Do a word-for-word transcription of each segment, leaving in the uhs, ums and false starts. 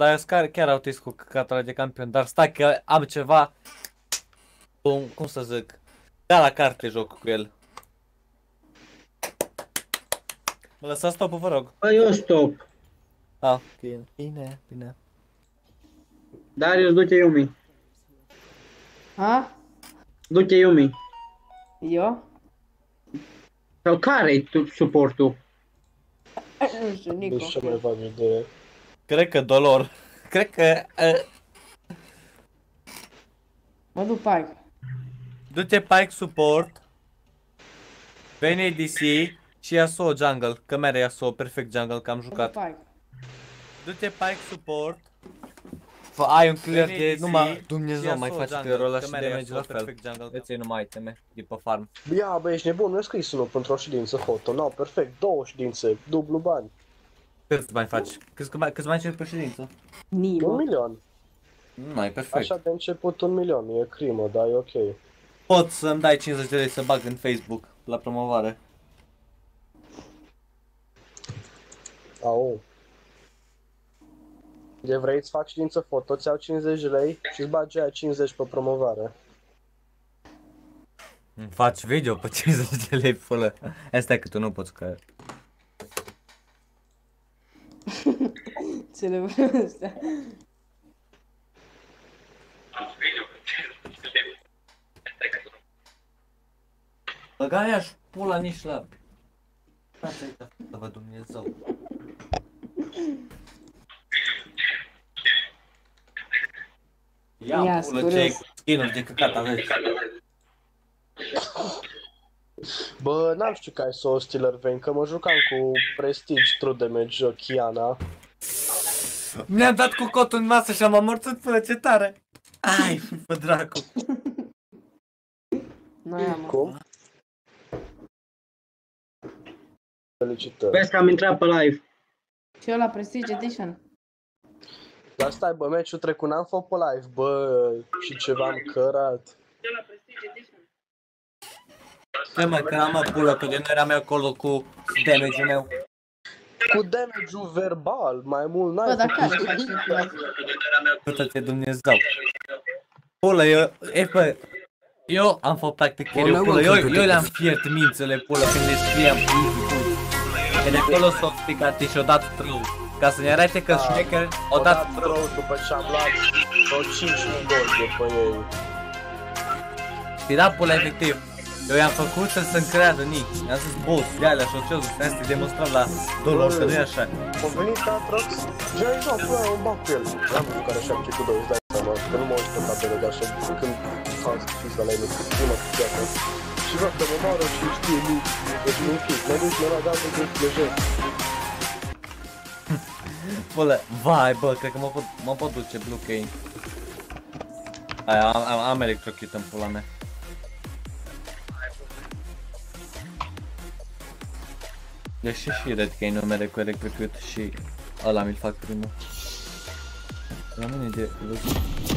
dar eu chiar autist cu căcatul ăla de campion, dar stai că am ceva, cum, cum să zic, da la carte joc cu el. Mă lăsați stopul, vă rog. Bă, eu stop. Ah, bine, bine, bine. Darius, du-te Yumi. Ha? Du-te Yumi. Eu? Sau care-i suportul? Nu știu, Nico. Deci ce mai fac idee? Cred că Dolor. Cred că... Uh... Mă duc Pike. Du-te Pike support. Veni A D C și Yasuo jungle. Că mere Yasuo perfect jungle, că am jucat. Pike. Du-te Pike support. Fă, ai un clear de numai Dumnezeu mai face clear-ul ăla și damage la fel. Îți numai iteme de pe farm. Ia bă, ești nebun, nu e scris unul pentru o ședință foto. No, perfect, două ședințe, dublu bani. Cât bani faci? Câți câți bani ceri pe ședință? Nimo. Un milion. Nu, e perfect. Așa de început un milion, e crimă, dar e ok. Pot să-mi dai cincizeci de lei să bag în Facebook la promovare. Au. De vrei să fac ședință foto, ți iau cincizeci de lei și îți bagi aia cincizeci pe promovare. Faci video pe cincizeci de lei, pulă. Asta e că tu nu poți, că... Ce le vreau astea? Băga-i aș pula nici la... Asta-i să văd Dumnezeu. Ia, Ia, pulă, scurios. ce skin-uri de căcat aveți. Bă, n-am știut că ai Soul Stealer Vayne, că mă jucam cu Prestige True Damage Kiana. Mi-am dat cu cotul în masă și am amorțit, până ce tare. Ai, fă dracu. Noi am. Cum? Felicitări. Vezi că am intrat pe live. Și eu la Prestige Edition. Dar stai, bă, meciul trecut n-am fost pe live, bă, și ceva am cărat. Ce mă, că am pulă, că de nu eram eu acolo cu damage-ul meu. Cu damage-ul verbal, mai mult n-ai Bă, dar care făcut. faci live? Pută-te Dumnezeu. Pulă, eu, e, bă, eu am făcut practic eu, pulă, eu, eu le-am fiert mințele, pulă, când le scriam easy, e de acolo s-o spicat și o dat trău. Ca să ne arate că șmecher o dat trău după ce am luat vreo cinci mii gol de pe ei. Și da, pula, efectiv. Eu i-am făcut să se încreadă nici. I-am zis, boss, de alea și ce să te demonstrăm la Dolor, că nu e așa. Am venit Atrox, Jai, nu, până un bac cu el. Am văzut care așa cu doi, îți dai seama, că nu mă uit pe tabele, dar așa, când am scris la ele, prima cu piața. Și văd că mă moară și știe nici, deci nu închis, mă duci, mă dat în timp de joi. Pula, vai, bă, cred că mă pot, mă pot duce Blue Cane. Aia, am, am, am electrocute în pula mea. Deși și Red Cane numere cu electrocute și ăla mi-l fac primul. Rămâne de logic.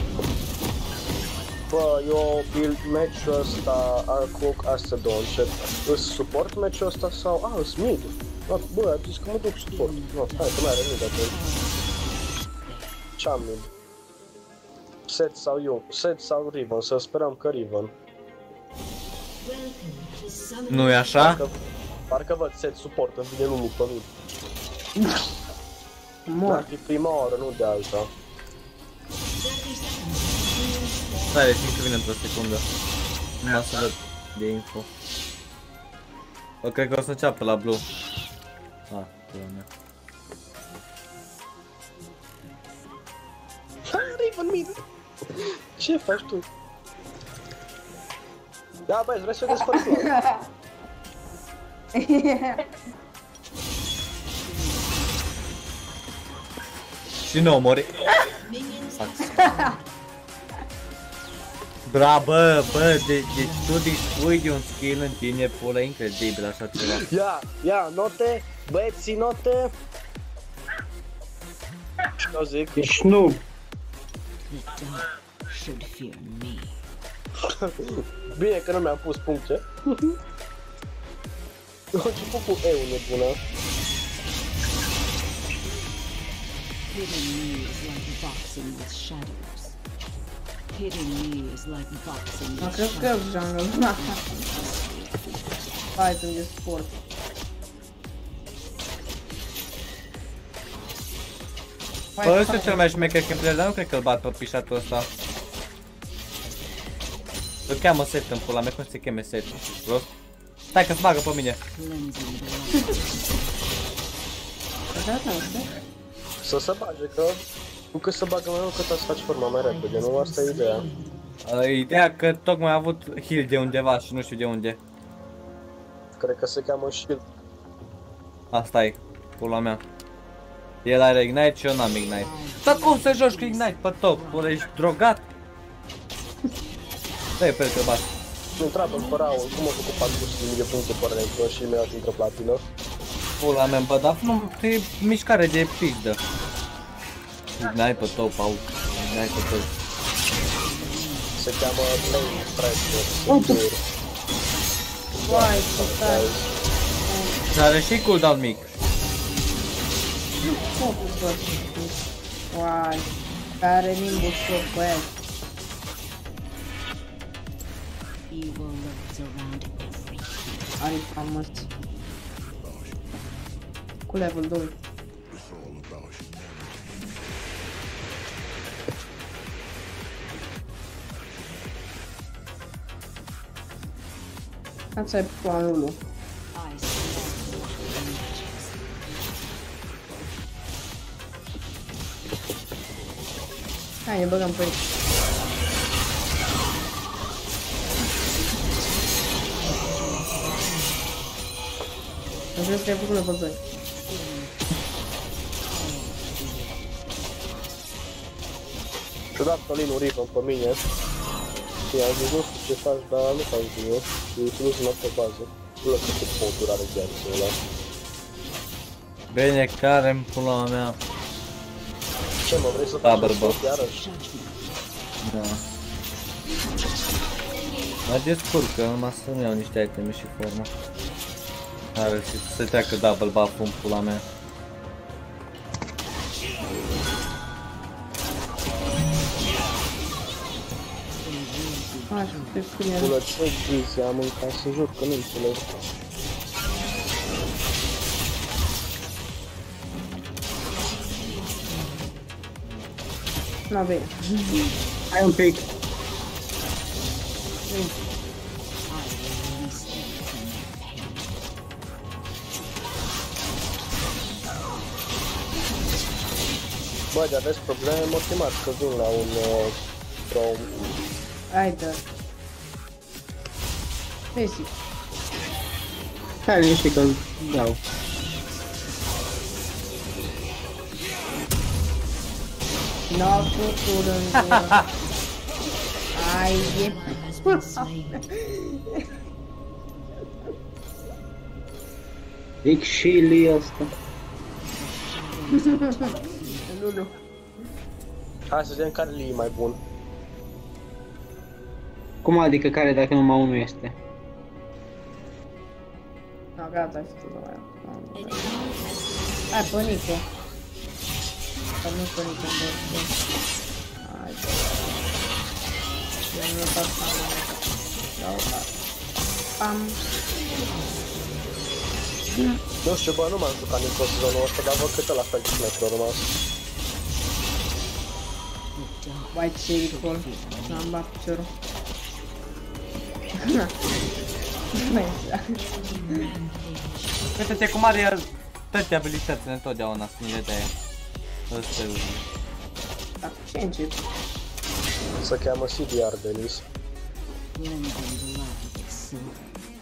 Bă, eu build match-ul ăsta, Arcloak Astrodon, și îs support match-ul ăsta sau, a, îs mid. Bă, a zis că mă duc support. Nu, hai că mai are mid atunci. Ce-am mid? Set sau eu, Set sau Riven, să sperăm că Riven. Nu e așa? Parcă, parcă văd Set support, îmi vine Lulu pe mid. Ar fi prima oară, nu de alta. Stai, simt că vine într-o secundă. Numai să văd de info. Bă, cred că o să înceapă la Blue. Ah, pula mea. Ha, Riven mid! Ce faci tu? Da, băi, vrei să o despărți la? Și nu mori. Bra, bă, bă, de, deci tu dispui de un skill în tine, pula, incredibil așa ceva. Ia, ia, note, băieții, note. Și eu zic, Ești noob. bine că nu mi-am pus puncte. Am început cu E-ul nebună. Hitting me is like boxing with shadows. Hitting me is like boxing Nu with cred că shadows. jungle. Hai tu de sport. Bă, ăsta e cel mai șmecher gameplay, dar nu cred că îl bat pe pișatul ăsta. Îl cheamă Set în pula mea, cum se cheme Set? Rost? Stai că-ți bagă pe mine. Să se bage, că cu cât se bagă mai mult, cât să faci forma mai repede, nu? Asta e ideea. Uh, ideea că tocmai a avut heal de undeva și nu știu de unde. Cred că se cheamă shield. Asta e, pula mea. El are Ignite și eu n-am Ignite. Dar cum să joci cu Ignite pe top? Pula, ești drogat? Dă-i pe el că bat. Întreabă-l pe Raul, cum a făcut patruzeci de mii de puncte pe Renko și imediat intră platină? Pula mea, bă, dar nu, e mișcare de pizdă. Ignite pe top, au. Ignite pe top. Se cheamă Flame Pressure. Uai, ce tare. Și are și cooldown mic. Focus, bă. Uai. Care nimbus foc cu aia. Evil lurks around every Are frumos. Cu level doi. Asta e planul. I see images. Hai, ne băgăm pe aici. Nu trebuie să te-ai făcut level doi. Ciudat că Lin Riven pe mine. Și am zis, nu știu ce faci, dar nu faci bine. Și nu sunt pe bază. Nu lăsă cât poturi are Jackson ăla. Bine, care-mi pula mea. Ce mă, vrei să Da, faci bărbă. sport iarăși? Da. Mă descurcă, numai să-mi iau niște iteme și formă. Are și să treacă double buff-ul în pula mea. Așa, pe câine. Bună, ce vizi am în casă, jur că nu înțeleg. Na, bine. Hai un pic. Bă, de aveți probleme, mă chemați că vin la un uh, prom. Hai, dă. Vezi. Hai liniște că dau. N-a făcut în gură. Ai, e... Zic și lui ăsta. Lulu. Hai să vedem care li e mai bun. Cum adică care dacă numai unul este? No, gata, ai făcut-o mai. Hai, pe Nico. Dar nu pe Nico, bă. Hai, bă. Eu nu-i fac pam. Dau, pam. Nu știu, bă, nu m-am jucat nici o sezonul ăsta, dar văd cât ăla fel de sniper a rămas. Vai, ce ridicol. N-am bat piciorul. Uite-te cum are el toate abilitățile întotdeauna, spune de aia. Ăsta e. Da, ce încep? Se cheamă C D R Denis. blending blood with silver.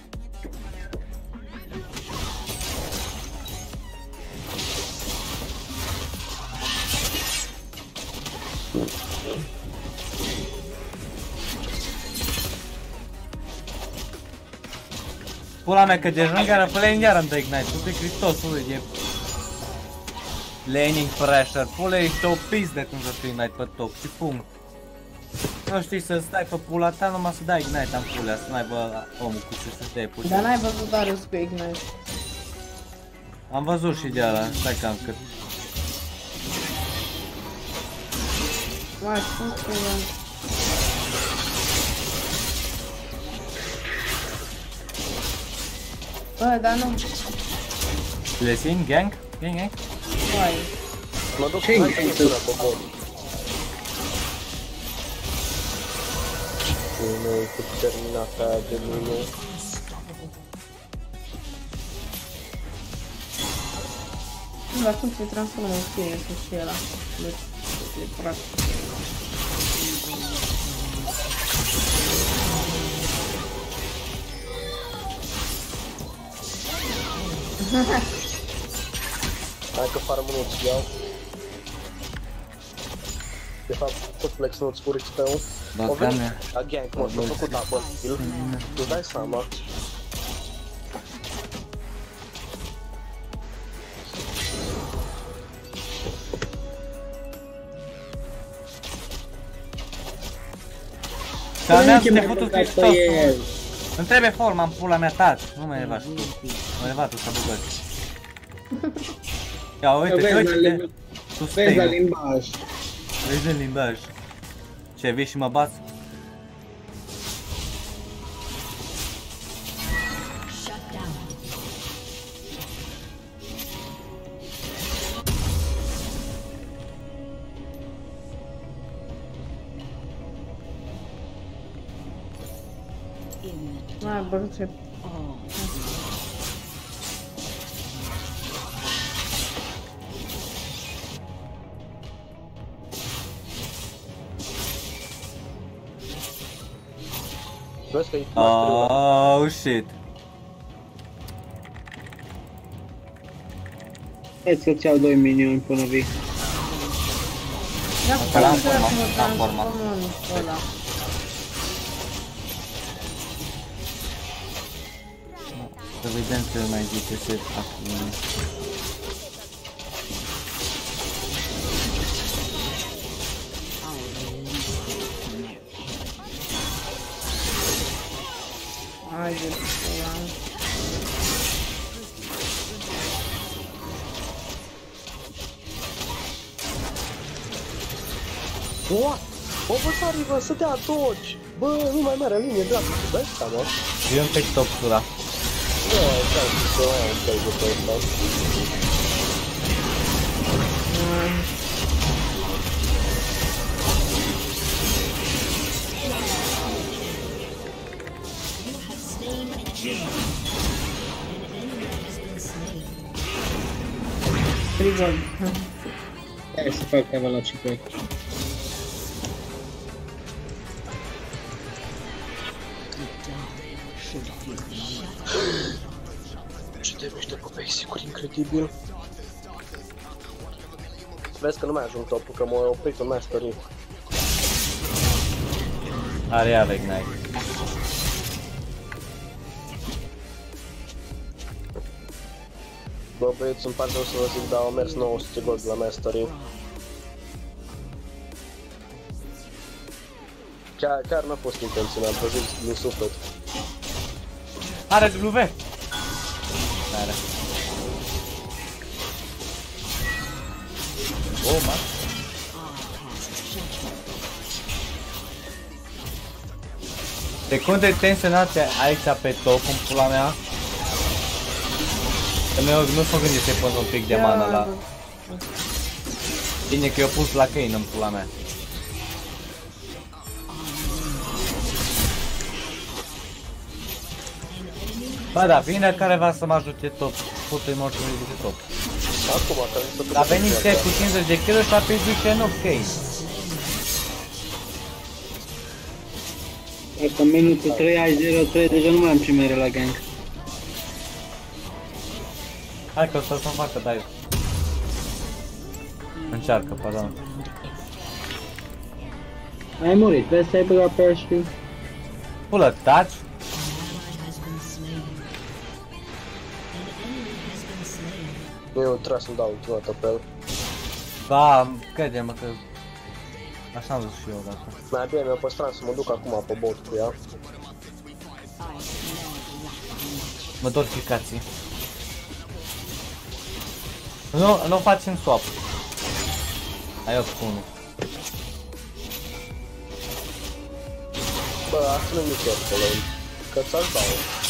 Pula mea că de junghiară pe lane iară îmi dă Ignite, tu de Hristos, ule, e... Laning pressure, pula ești o pizdă când joci cu Ignite pe top și punct. Nu știi să stai pe pula ta, numai să dai Ignite în pulea, să n-aibă omul cu ce să te puși. Dar n-ai văzut Darius cu Ignite. Am văzut și de ala, stai că am cât. Mai, cum spuneam? Bă, dar nu... Lesin, gang? Gang, gang? Mai. Mă duc Ce-i hai gang să ăsta? pe bot. Nu, cu terminata de mine. Nu, dar cum se transformă în fie, să fie ăla. Deci, e prost. Hai că farmul nu-ți iau. De fapt, tot plec să nu-ți furi X P-ul. O veni la gank, mă, s-a făcut double kill. Tu dai seama. Dar Nu mi-am ce mai făcut băgat pe Hristos. el. Îmi trebuie forma în pula mea, taci. Nu mă enerva, știu. Mă enerva tu s-a bugat. Ia, uite, Vezi te la uite, limba- tu Vezi la stai, limbaj. vezi în limbaj. Ce, vii și mă bați? Mai, băruțe. Vezi că e masterul ăla. Oh, shit. Hai să-ți iau doi minioni până vii. Ia Că l-am cum să format, mă l-am format. transformă în ăla. Evident că mai zice set acum. Haide, ăla. What? Bă, bă, sari-vă, să dea dodge! Bă, nu mai merge în linie dreaptă, tu dai seama? Eu îmi pic topsura. Da, da, să mai am play de pe ăsta. Trigger. Hai să fac ceva la C P. Ce de miște pe basic-uri, incredibil. Vezi că nu mai ajung topul, că m-a oprit un mastery. Are iar ignite. Bă, băieți, îmi pare rău să vă zic, dar au mers nouă sute gold la mastery. Chiar, chiar n-a fost intenționat, vă zic din suflet. Are W! Are. Oh, man. Secunde tensionate aici pe top, în pula mea. Că nu, nu s-o gândit să-i pun un pic de mană la... Bine că eu pus la Kayn în pula mea. Ba da, vine care va să mă ajute top. Putem oricum de top. Acum, că mi s-a A venit set cu cincizeci de kill și a pierdut în opt Kayn. Dacă în minutul trei ai zero trei, deja nu mai am ce mere la gang. Hai că o să-mi facă dive. Încearcă, pardon. Ai murit, vezi să ai băgat pe H P. Pulă, taci. Eu trebuie să-mi dau ultima dată pe el. Da, crede-mă că... Așa am zis și eu dacă. Mai bine mi-a păstrat să mă duc acum pe bot cu ea. Mă dor ficații. Nu, nu facem swap. Ai opt cu unu. Bă, asta nu mi chiar pe lane. Că ți-aș dau.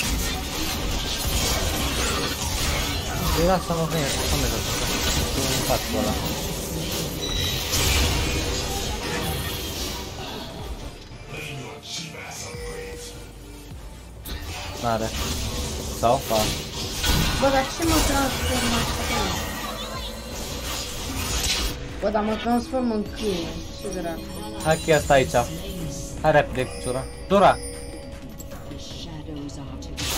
Îi lasă-mă vine, să merg să fac cu ăla. N-are. Sau? Pa. Bă, dar ce mă transform așa? Bă, dar mă transform în câine. Ce dracu. Hai că ea stă aici. Hai repede cu Tura. Tura! The shadows are to be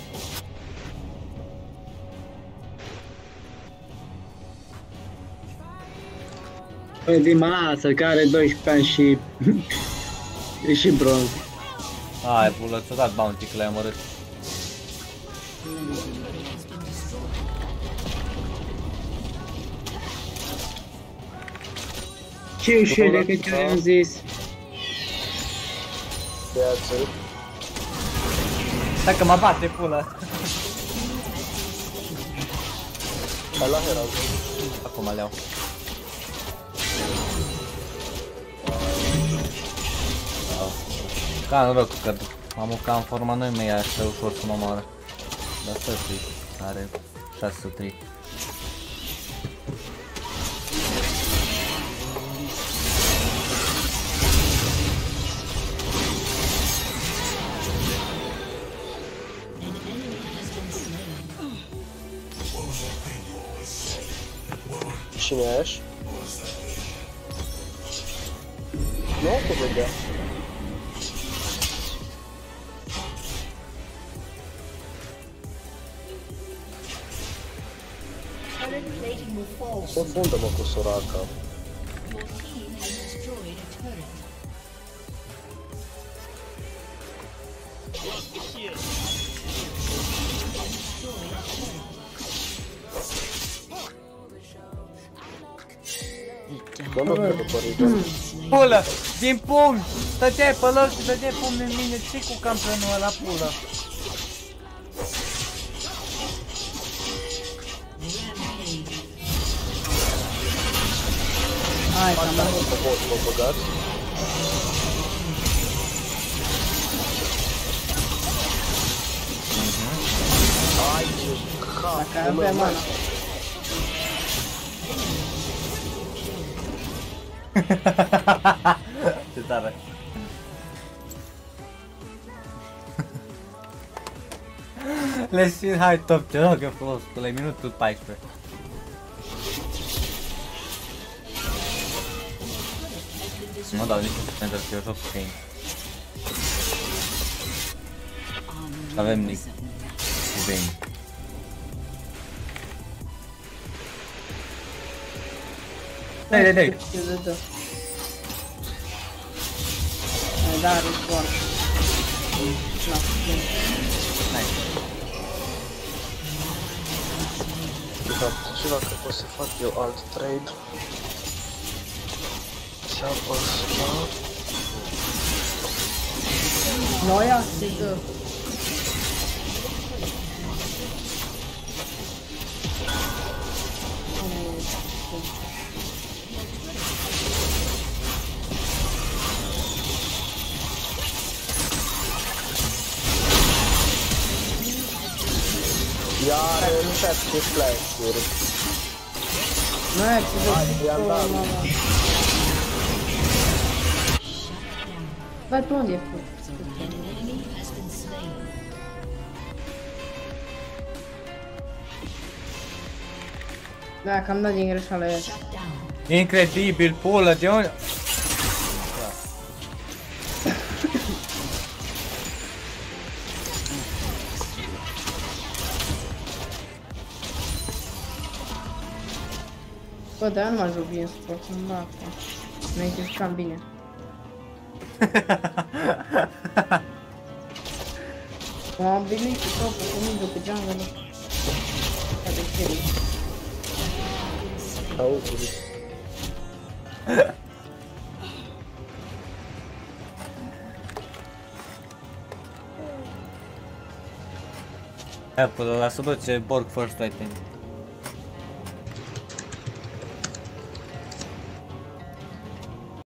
Păi din masă, care are doisprezece ani și... e și bronz. Hai, pulă, ți-o dat bounty că l-ai omorât. Ce ușoare că ți-am zis. Ia-ți-l. Stai că mă bate, pulă. Hai la Herald. Acum le-au. Ca în rău că am ca în forma noi mei așa ușor să mă moară. Dar să fii, are șase sute trei. Cine ești? Nu o vedea. Confundă-mă cu Soraka. Mă mă cred după Regen. Pulă! Din pumn! Stăteai pe loc și dădeai pumn în mine. Ce cu campionul ăla, pulă? Hai, cam Asta nu pot să mă băgați. Ai ce cap! dacă avem mana. Ce tare! Lesin, hai top, te rog, e frumos, că la minutul paisprezece. Nu dau niciun pentru că eu joc cu Kane. Avem Nick și Vayne. Dai, dai, dai! Hai, da, are foarte. Și dacă pot să fac eu alt trade. Să apăs la... Noi se dă. Iar șapte flash-uri. Noi se dă. Hai, i-am dat. Vai, pe unde e fost? Da, că am dat din greșeală ea. Incredibil, pulă, de unde? Bă, dar eu nu mă joc bine sport, îmi bag. Înainte jucam bine. M-am obișnuit cu topul, cu middle, cu jungle. Ca de carry. Auzi. Apple, lasă-mă ce Borg First Titan.